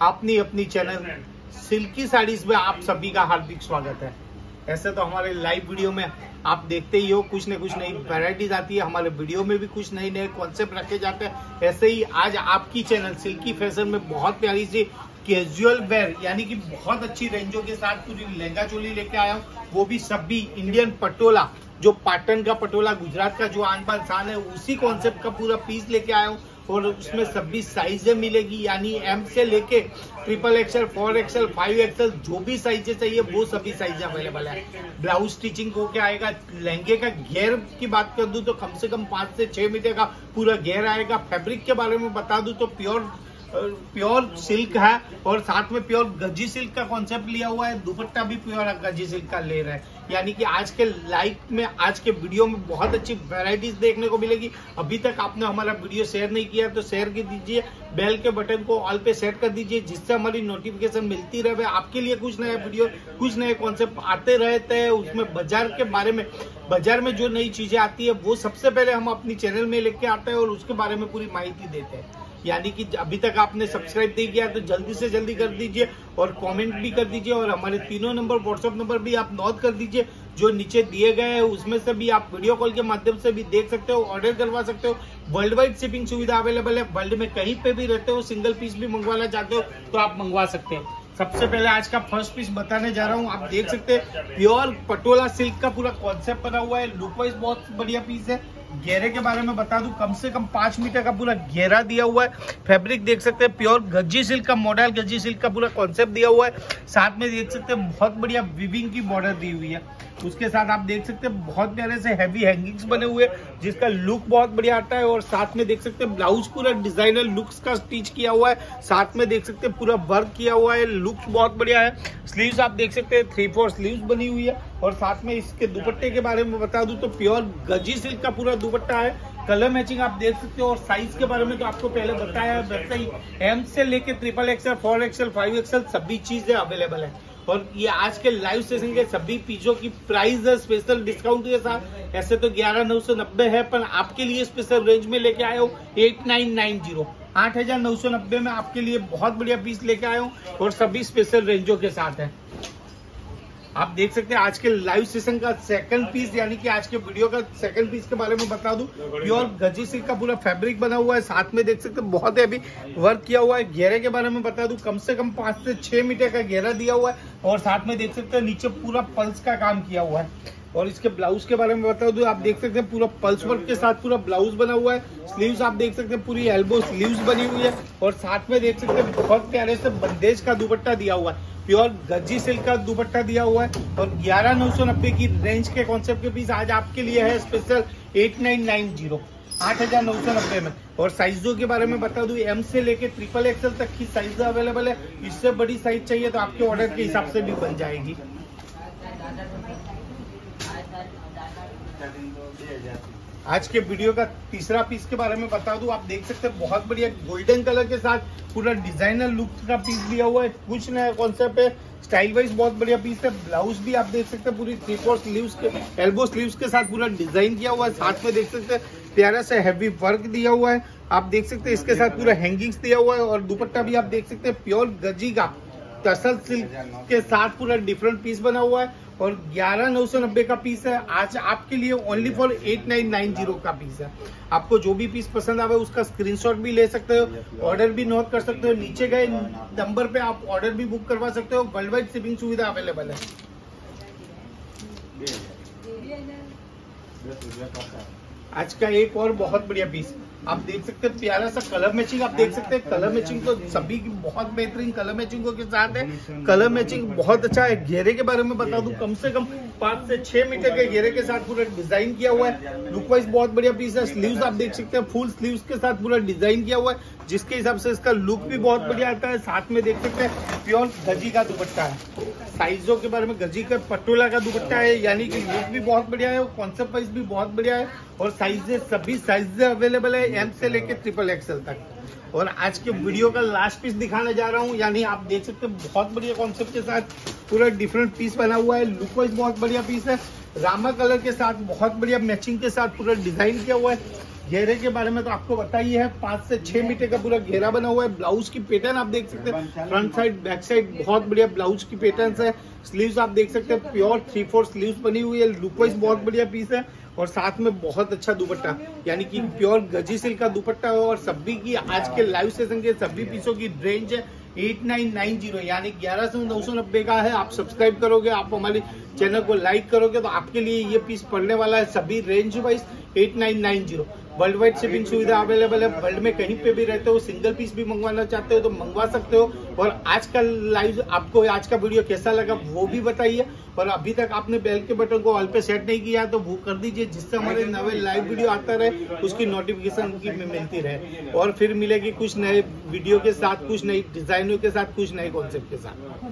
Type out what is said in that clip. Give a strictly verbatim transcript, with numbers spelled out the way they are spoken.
अपनी अपनी channel silkie saris में आप सभी का हार्दिक स्वागत है। ऐसे तो हमारे लाइव वीडियो में आप देखते ही हो, कुछ न कुछ नई वैरायटीज आती है, हमारे वीडियो में भी कुछ नए नए कॉन्सेप्ट रखे जाते हैं। ऐसे ही आज आपकी चैनल सिल्की फैशन में बहुत प्यारी सी कैजुअल वेयर यानी कि बहुत अच्छी रेंजों के साथ पूरी लहंगा चोली लेके आया हूँ, वो भी सभी इंडियन पटोला, जो पाटन का पटोला गुजरात का जो आन बान शान है, उसी कॉन्सेप्ट का पूरा पीस लेके आया हूँ। और उसमें सभी साइजें मिलेगी, यानी एम से लेके triple XL, four XL, five XL, जो भी साइजें चाहिए वो सभी साइजें अवेलेबल है। ब्लाउज स्टिचिंग होके आएगा। लहंगे का घेर की बात कर दूं तो कम से कम पाँच से छह मीटर का पूरा घेर आएगा। फैब्रिक के बारे में बता दूं तो प्योर प्योर सिल्क है और साथ में प्योर गजी सिल्क का कॉन्सेप्ट लिया हुआ है। दुपट्टा भी प्योर गजी सिल्क का ले रहा है, यानी कि आज के लाइव में, आज के वीडियो में बहुत अच्छी वैरायटीज देखने को मिलेगी। अभी तक आपने हमारा वीडियो शेयर नहीं किया तो शेयर कर दीजिए, बेल के बटन को ऑल पे सेट कर दीजिए, जिससे हमारी नोटिफिकेशन मिलती रहे। आपके लिए कुछ नया वीडियो, कुछ नए कॉन्सेप्ट आते रहते हैं। उसमें बाजार के बारे में, बाजार में जो नई चीजें आती है वो सबसे पहले हम अपनी चैनल में लेके आते हैं और उसके बारे में पूरी माहिती देते हैं। यानी कि अभी तक आपने सब्सक्राइब नहीं किया तो जल्दी से जल्दी कर दीजिए और कमेंट भी कर दीजिए। और हमारे तीनों नंबर, व्हाट्सएप नंबर भी आप नोट कर दीजिए जो नीचे दिए गए हैं, उसमें से भी आप वीडियो कॉल के माध्यम से भी देख सकते हो, ऑर्डर करवा सकते हो। वर्ल्ड वाइड शिपिंग सुविधा अवेलेबल है। वर्ल्ड में कहीं पे भी रहते हो, सिंगल पीस भी मंगवाना चाहते हो तो आप मंगवा सकते हो। सबसे पहले आज का फर्स्ट पीस बताने जा रहा हूँ। आप देख सकते हैं प्योर पटोला सिल्क का पूरा कॉन्सेप्ट बना हुआ है। लुक वाइज बहुत बढ़िया पीस है। घेरे के बारे में बता दूं, कम से कम पांच मीटर का पूरा घेरा दिया हुआ है। फैब्रिक देख सकते हैं प्योर गजी सिल्क का, मॉडल गजी सिल्क का पूरा कॉन्सेप्ट दिया हुआ है। साथ में देख सकते हैं बहुत बढ़िया विविंग की बॉर्डर दी हुई है। उसके साथ आप देख सकते हैं बहुत प्यारे से हैवी हैंगिंग्स बने हुए, जिसका लुक बहुत बढ़िया आता है। और साथ में देख सकते हैं ब्लाउज पूरा डिजाइनर लुक्स का स्टिच किया हुआ है। साथ में देख सकते हैं पूरा वर्क किया हुआ है, लुक्स बहुत बढ़िया है। स्लीव्स आप देख सकते हैं थ्री फोर स्लीव्स बनी हुई है। और साथ में इसके दुपट्टे के बारे में बता दूं तो प्योर गजी सिल्क का पूरा दुपट्टा है। कलर मैचिंग आप देख सकते हो। और साइज के बारे में तो आपको पहले बताया है, वैसे ही एम से लेके triple XL, four XL, five XL सभी चीजें अवेलेबल है। और ये आज के लाइव सेशन के सभी पीसों की प्राइस है स्पेशल डिस्काउंट के साथ। ऐसे तो ग्यारह नौ सौ नब्बे है, पर आपके लिए स्पेशल रेंज में लेके आया हूँ एट नाइन नाइन जीरो, आठ हजार नौ सौ नब्बे में आपके लिए बहुत बढ़िया पीस लेके आया हूँ और सभी स्पेशल रेंजों के साथ है। आप देख सकते हैं आज के लाइव सेशन का सेकंड पीस, यानी कि आज के वीडियो का सेकंड पीस के बारे में बता दूं, प्योर गजी सिल्क का पूरा फैब्रिक बना हुआ है। साथ में देख सकते हैं बहुत हैवी वर्क किया हुआ है। घेरे के बारे में बता दूं, कम से कम पांच से छह मीटर का घेरा दिया हुआ है। और साथ में देख सकते हैं नीचे पूरा पल्स का काम किया हुआ है। और इसके ब्लाउज के बारे में बता दूं, आप देख सकते हैं पूरा पल्स वर्क के साथ पूरा ब्लाउज बना हुआ है। स्लीव्स आप देख सकते हैं पूरी एल्बो स्लीव्स बनी हुई है। और साथ में देख सकते हैं बहुत प्यारे से बंदेज का दुपट्टा दिया हुआ है। प्योर गजी सिल्क का दुपट्टा दिया हुआ है। और ग्यारह नौ सौ नब्बे की रेंज के कॉन्सेप्ट के पीस आज आपके लिए है special eight nine nine zero, आठ हजार नौ सौ नब्बे में। और साइजों के बारे में बता दूं, एम से लेके ट्रिपल एक्सएल तक की साइज अवेलेबल है। इससे बड़ी साइज चाहिए तो आपके ऑर्डर के हिसाब से भी बन जाएगी। आज के वीडियो का तीसरा पीस के बारे में बता दूं, आप देख सकते हैं बहुत बढ़िया गोल्डन कलर के साथ पूरा डिजाइनर लुक का पीस दिया हुआ है। कुछ नया कॉन्सेप्ट है, स्टाइल वाइज बहुत बढ़िया पीस है। ब्लाउज भी आप देख सकते हैं पूरी थ्री फोर स्लीव्स के, एल्बो स्लीव्स के साथ पूरा डिजाइन किया हुआ है। साथ में देख सकते हैं प्यारा सा हैवी वर्क दिया हुआ है। आप देख सकते हैं इसके साथ पूरा हैंगिंग्स दिया हुआ है। और दुपट्टा भी आप देख सकते हैं प्योर गजी का टसल सिल्क के साथ पूरा डिफरेंट पीस बना हुआ है। और ग्यारह नौ सौ नब्बे का पीस है आज आपके लिए, only for eight nine nine zero का पीस है। आपको जो भी पीस पसंद आवे उसका स्क्रीनशॉट भी ले सकते हो, ऑर्डर भी नोट कर सकते हो। नीचे गए नंबर पे आप ऑर्डर भी बुक करवा सकते हो। वर्ल्ड वाइड शिपिंग सुविधा अवेलेबल है। आज का एक और बहुत बढ़िया पीस आप देख सकते हैं, प्यारा सा कलर मैचिंग आप देख सकते हैं। कलर मैचिंग तो सभी की बहुत बेहतरीन कलर मैचिंगों के साथ है। कलर मैचिंग बहुत अच्छा है। घेरे के बारे में बता दूं, कम से कम पांच से छह मीटर के घेरे के साथ पूरा डिजाइन किया हुआ है। लुक वाइज बहुत बढ़िया पीस है। स्लीव्स आप देख सकते हैं फुल स्लीव्स के साथ पूरा डिजाइन किया हुआ है, जिसके हिसाब से इसका लुक भी बहुत बढ़िया आता है। साथ में देख सकते हैं प्योर गजी का दुपट्टा है। साइजों के बारे में गजी का पटोला का दुपट्टा है, यानी कि लुक भी बहुत बढ़िया है, कॉन्सेप्ट वाइज भी बहुत बढ़िया है। और साइजें सभी साइजें अवेलेबल है, एम से लेके ट्रिपल एक्सएल तक। और आज के वीडियो का लास्ट पीस दिखाने जा रहा हूँ, यानी आप देख सकते हैं बहुत बढ़िया कॉन्सेप्ट के साथ पूरा डिफरेंट पीस बना हुआ है। लुक वाइज बहुत बढ़िया पीस है। रामा कलर के साथ बहुत बढ़िया मैचिंग के साथ पूरा डिजाइन किया हुआ है। घेरे के बारे में तो आपको बताइए है, पाँच से छह मीटर का पूरा घेरा बना हुआ है। ब्लाउज की पैटर्न आप देख सकते हैं, फ्रंट साइड बैक साइड बहुत बढ़िया ब्लाउज की पैटर्न है। स्लीव्स आप देख सकते हैं, प्योर थ्री फोर स्लीव्स बनी हुई है। लुक वाइज बहुत बढ़िया पीस है और साथ में बहुत अच्छा दुपट्टा, यानी कि प्योर गजी सिल्क का दुपट्टा है। और सभी की आज के लाइव सेशन के सभी पीसों की रेंज है एट नाइन नाइन जीरो, यानी ग्यारह सौ नौ सौ नब्बे का है। आप सब्सक्राइब करोगे, आप हमारे चैनल को लाइक करोगे तो आपके लिए ये पीस पड़ने वाला है सभी range wise eight nine nine zero. World wide shipping सुविधा अवेलेबल है। वर्ल्ड में कहीं पे भी रहते हो, सिंगल पीस भी मंगवाना चाहते हो तो मंगवा सकते हो। और आज का लाइव आपको आज का वीडियो कैसा लगा वो भी बताइए। और अभी तक आपने बेल के बटन को ऑल पे सेट नहीं किया तो वो कर दीजिए, जिससे हमारे नए लाइव वीडियो आता रहे, उसकी नोटिफिकेशन की मिलती रहे। और फिर मिलेगी कुछ नए वीडियो के साथ, कुछ नई डिजाइनों के साथ, कुछ नए कॉन्सेप्ट के साथ।